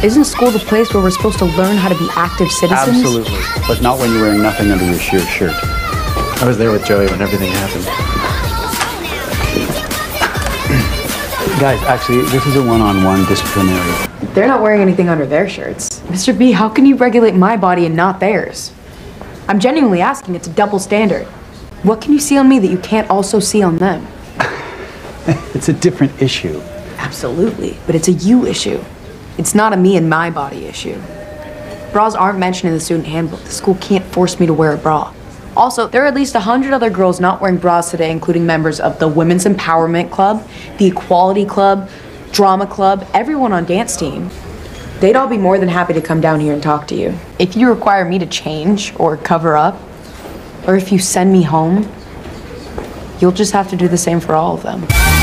Isn't school the place where we're supposed to learn how to be active citizens? Absolutely, but not when you're wearing nothing under your sheer shirt. I was there with Joey when everything happened. Guys, actually, this is a one-on-one disciplinary. They're not wearing anything under their shirts. Mr. B, how can you regulate my body and not theirs? I'm genuinely asking, it's a double standard. What can you see on me that you can't also see on them? It's a different issue. Absolutely, but it's a you issue. It's not a me and my body issue. Bras aren't mentioned in the student handbook. The school can't force me to wear a bra. Also, there are at least 100 other girls not wearing bras today, including members of the Women's Empowerment Club, the Equality Club, Drama Club, everyone on dance team. They'd all be more than happy to come down here and talk to you. If you require me to change or cover up, or if you send me home, you'll just have to do the same for all of them.